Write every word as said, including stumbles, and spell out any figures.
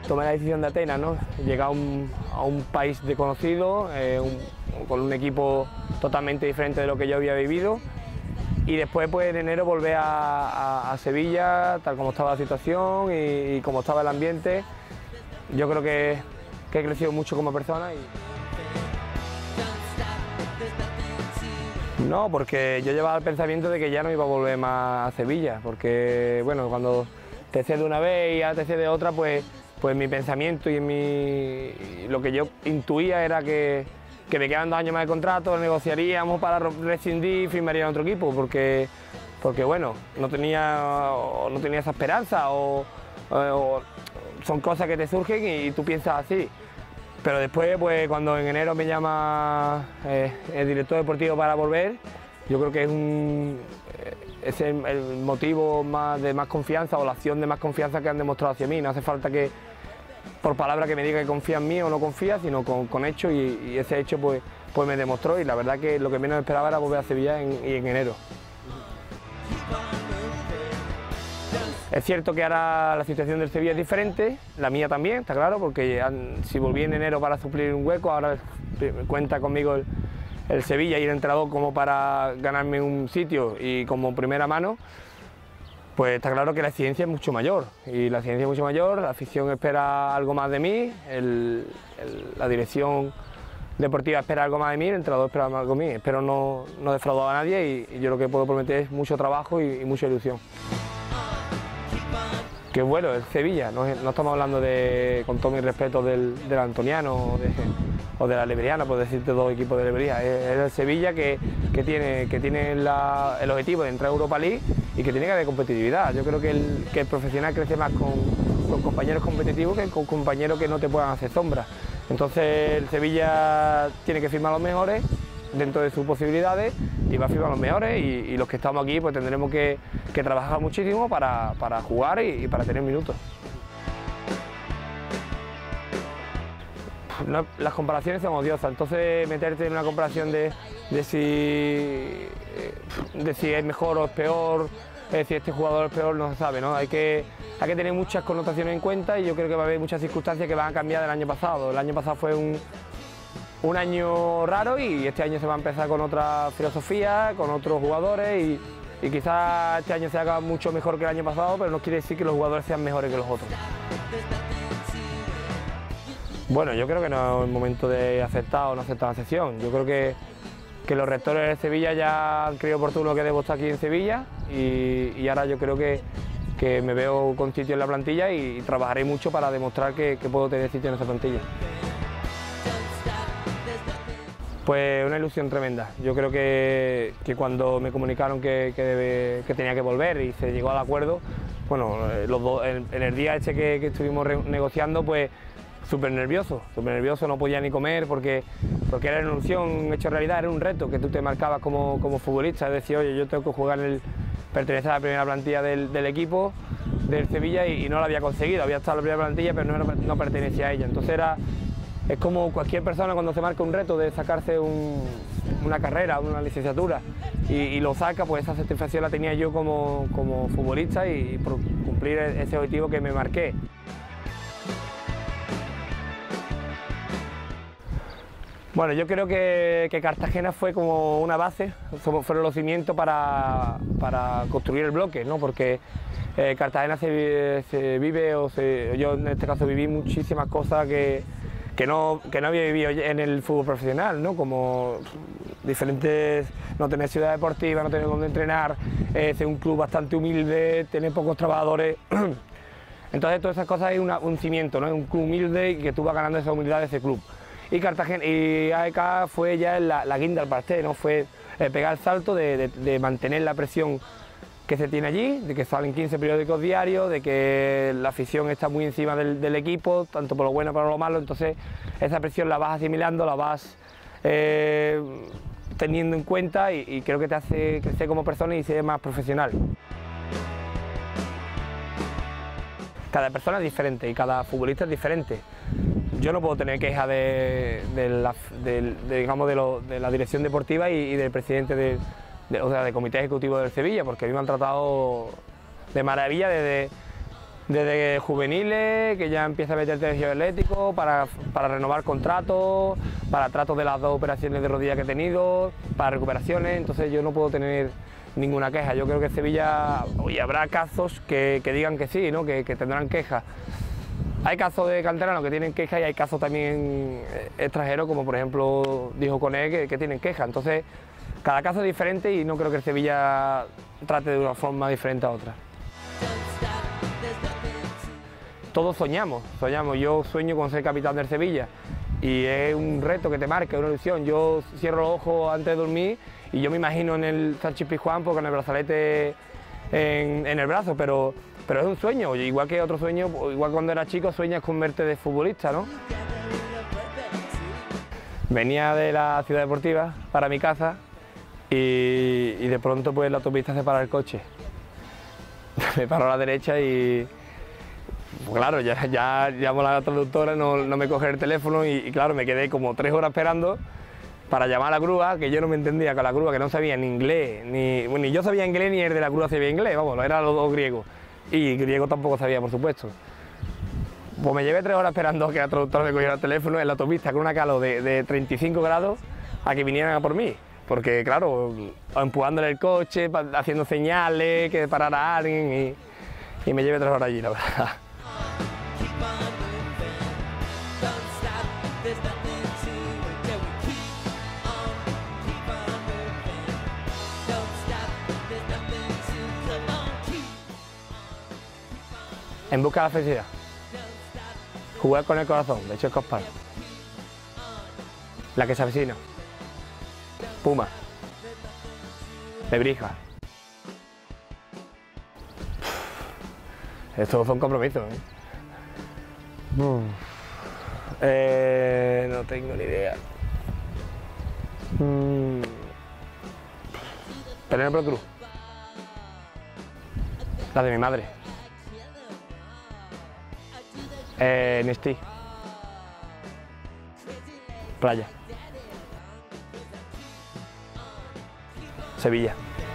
tomé la decisión de Atenas, ¿no? Llegar a un, a un país desconocido, eh, un, con un equipo totalmente diferente de lo que yo había vivido, y después pues en enero volver a, a, a Sevilla, tal como estaba la situación y, y como estaba el ambiente. Yo creo que, que he crecido mucho como persona. Y... No, porque yo llevaba el pensamiento de que ya no iba a volver más a Sevilla, porque bueno, cuando te cedes una vez y ya te cedes otra, pues, pues mi pensamiento y mi, lo que yo intuía era que, que me quedaban dos años más de contrato, negociaríamos para rescindir y firmaría en otro equipo, porque, porque bueno, no tenía, no tenía esa esperanza o, o son cosas que te surgen y tú piensas así. Pero después, pues cuando en enero me llama eh, el director deportivo para volver, yo creo que es, un, es el, el motivo más de más confianza o la acción de más confianza que han demostrado hacia mí. No hace falta que por palabra que me diga que confía en mí o no confía, sino con, con hechos y, y ese hecho pues, pues me demostró, y la verdad que lo que menos esperaba era volver a Sevilla en, y en enero. Es cierto que ahora la situación del Sevilla es diferente, la mía también, está claro, porque si volví en enero para suplir un hueco, ahora cuenta conmigo el, el Sevilla y el entrenador como para ganarme un sitio y como primera mano. Pues está claro que la exigencia es mucho mayor, y la exigencia es mucho mayor, la afición espera algo más de mí, el, el, la dirección deportiva espera algo más de mí, el entrenador espera algo de mí. Espero no, no defraudar a nadie y, y yo lo que puedo prometer es mucho trabajo y, y mucha ilusión. Que bueno, el Sevilla, no, no estamos hablando de, con todo mi respeto, del, del Antoniano o de, o de la Leberiana, por decirte dos equipos de Levería. Es, es el Sevilla que, que tiene, que tiene la, el objetivo de entrar a Europa League y que tiene que haber competitividad. Yo creo que el, que el profesional crece más con, con compañeros competitivos que con compañeros que no te puedan hacer sombra. Entonces el Sevilla tiene que firmar los mejores dentro de sus posibilidades y va a firmar los mejores, y, y los que estamos aquí pues tendremos que, que trabajar muchísimo para, para jugar y, y para tener minutos. No, las comparaciones son odiosas, entonces meterte en una comparación de, de, si, de si es mejor o es peor, eh, si este jugador es peor, no se sabe, ¿no? Hay que, hay que tener muchas connotaciones en cuenta, y yo creo que va a haber muchas circunstancias que van a cambiar del año pasado. El año pasado fue un, un año raro y este año se va a empezar con otra filosofía, con otros jugadores, y, y quizás este año se haga mucho mejor que el año pasado, pero no quiere decir que los jugadores sean mejores que los otros. Bueno, yo creo que no es el momento de aceptar o no aceptar la sesión. Yo creo que, que los rectores de Sevilla ya han creído oportuno que debo estar aquí en Sevilla, y, y ahora yo creo que, que me veo con sitio en la plantilla y, y trabajaré mucho para demostrar que, que puedo tener sitio en esa plantilla. Pues una ilusión tremenda. Yo creo que, que cuando me comunicaron que, que, debe, que tenía que volver y se llegó al acuerdo, bueno, los dos, en, en el día este que, que estuvimos negociando, pues súper nervioso, súper nervioso, no podía ni comer porque, porque era una ilusión hecho realidad, era un reto que tú te marcabas como, como futbolista, es decir, oye, yo tengo que jugar en el, pertenecer a la primera plantilla del, del equipo del Sevilla y, y no lo había conseguido, había estado en la primera plantilla pero no, no pertenecía a ella, entonces era... Es como cualquier persona cuando se marca un reto de sacarse un, una carrera, una licenciatura, y, y lo saca, pues esa satisfacción la tenía yo como, como futbolista y, y por cumplir ese objetivo que me marqué. Bueno, yo creo que, que Cartagena fue como una base, fueron los cimientos para, para construir el bloque, ¿no? Porque eh, Cartagena se, se vive, o se, yo en este caso viví muchísimas cosas que... Que no, que no había vivido en el fútbol profesional, ¿no? Como diferentes, no tener ciudad deportiva, no tener dónde entrenar, eh, ser un club bastante humilde, tener pocos trabajadores. Entonces todas esas cosas es una, un cimiento, ¿no? Es un club humilde y que tú vas ganando esa humildad de ese club. Y Cartagena y A E K fue ya la, la guinda al pastel, ¿no? Fue eh, pegar el salto de, de, de mantener la presión que se tiene allí, de que salen quince periódicos diarios, de que la afición está muy encima del, del equipo, tanto por lo bueno como por lo malo, entonces esa presión la vas asimilando, la vas eh, teniendo en cuenta y, y creo que te hace crecer como persona y ser más profesional. Cada persona es diferente y cada futbolista es diferente. Yo no puedo tener queja de, de, la, de, de, digamos, de, lo, de la dirección deportiva y, y del presidente de, de, o sea, del comité ejecutivo del Sevilla, porque a mí me han tratado de maravilla desde, desde juveniles, que ya empieza a meter tensión eléctrico para, para renovar contratos, para tratos de las dos operaciones de rodilla que he tenido, para recuperaciones, entonces yo no puedo tener ninguna queja. Yo creo que en Sevilla, oye, habrá casos que, que digan que sí, ¿no? que, que tendrán quejas. Hay casos de canteranos que tienen quejas y hay casos también extranjeros, como por ejemplo dijo Coné, que, que tienen quejas. Entonces, cada caso es diferente y no creo que el Sevilla trate de una forma diferente a otra. Todos soñamos, soñamos. Yo sueño con ser capitán del Sevilla y es un reto que te marca, es una ilusión. Yo cierro los ojos antes de dormir y yo me imagino en el Sánchez Pizjuán con el brazalete en, en el brazo, pero, pero es un sueño, igual que otro sueño, igual cuando era chico sueñas con verte de futbolista, ¿no? Venía de la ciudad deportiva para mi casa y, y de pronto pues la autopista se para el coche. Me paró a la derecha y pues claro, ya, ya llamo a la traductora, no, no me coge el teléfono y, y claro, me quedé como tres horas esperando para llamar a la grúa, que yo no me entendía con la grúa, que no sabía ni inglés, ni, bueno, ni yo sabía inglés ni el de la grúa sabía inglés, vamos, eran los dos griegos. Y griego tampoco sabía, por supuesto. Pues me llevé tres horas esperando a que la traductora me cogiera el teléfono en la autopista con una calor de, de treinta y cinco grados a que vinieran a por mí. Porque claro, empujándole el coche, haciendo señales, que parara alguien y, y me llevé tres horas allí, la verdad. En busca de la felicidad. Jugar con el corazón, de Chesco Spar. La que se avecina. Puma. Lebrija. Estos son compromisos, ¿eh? Eh, no tengo ni idea. Mm. Penélope Cruz. La de mi madre. Eh, Nestí. Playa. Sevilla.